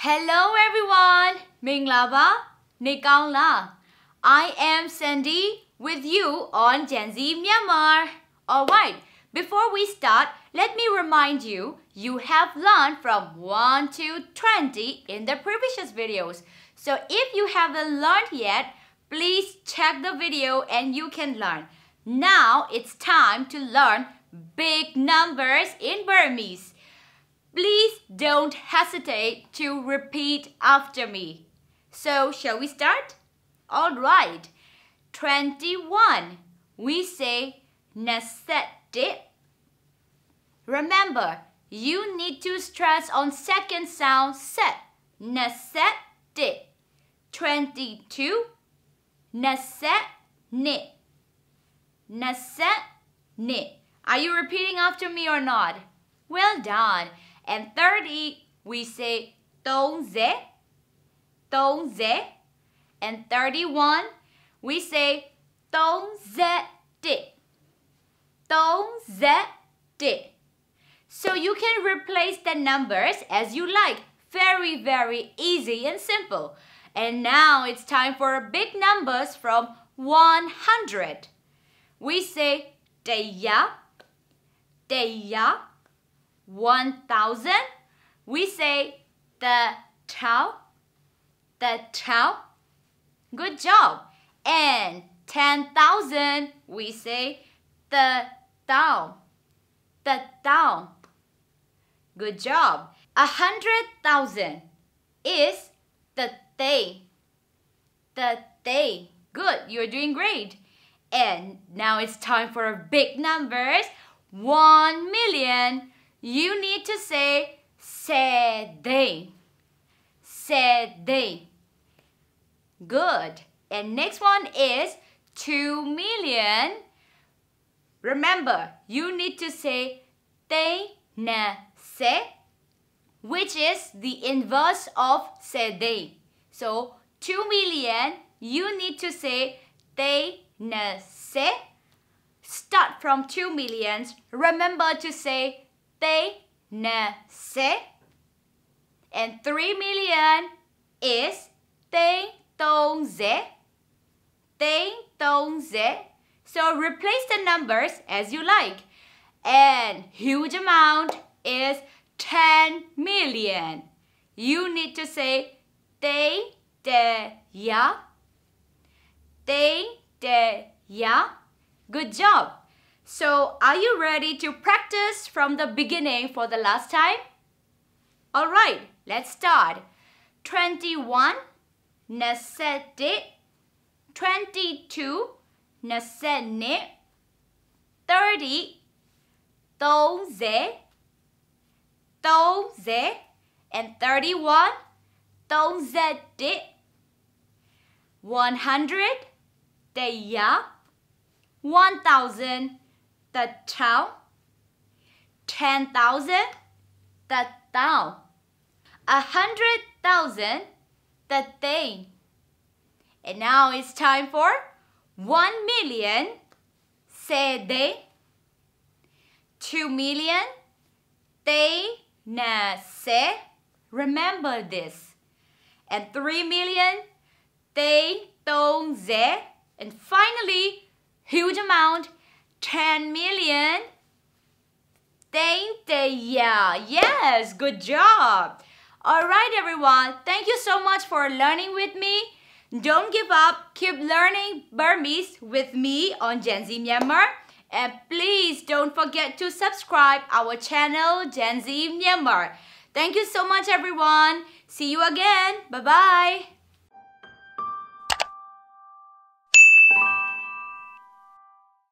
Hello everyone, မင်္ဂလာပါ နေကောင်းလား I am Sandy with you on Gen Z Myanmar. Alright, before we start, let me remind you, you have learned from 1 to 20 in the previous videos. So if you haven't learned yet, please check the video and you can learn. Now it's time to learn big numbers in Burmese. Please don't hesitate to repeat after me. So, shall we start? Alright. 21. We say Nasette. Remember, you need to stress on second sound set. Nasette. 22. Nasette. Nasette. Are you repeating after me or not? Well done. And 30, we say Tonze. And 31, we say Tonzette. So you can replace the numbers as you like. Very, very easy and simple. And now it's time for big numbers from 100. We say Deya. 1,000, we say the tau. Good job. And 10,000, we say the tau. Good job. 100,000 is the day. Good, you're doing great. And now it's time for big numbers. 1 million. You need to say Sede. Good. And next one is 2 million. Remember, you need to say Te Na Se, which is the inverse of Sede. So 2 million, you need to say Te Na Se. Start from 2 millions. Remember to say Te Na Se. And 3 million is Te Tong Ze. So replace the numbers as you like. And huge amount is 10 million. You need to say Te De Ya. Good job. So, are you ready to practice from the beginning for the last time? Alright, let's start. 21, Nasette. 22, Nasenne. 30, Tonze. And 31, Tonzette. 100, Deya. 1,000, the tau. 10,000, the tau. 100,000, the thing. And now it's time for 1 million, Sede. 2 million, Te Na Se. Remember this. And 3 million, Te Tong Ze. And finally, huge amount, 10 million. Yes, good job. Alright everyone, thank you so much for learning with me. Don't give up, keep learning Burmese with me on Gen Z Myanmar. And please don't forget to subscribe our channel Gen Z Myanmar. Thank you so much everyone. See you again. Bye-bye.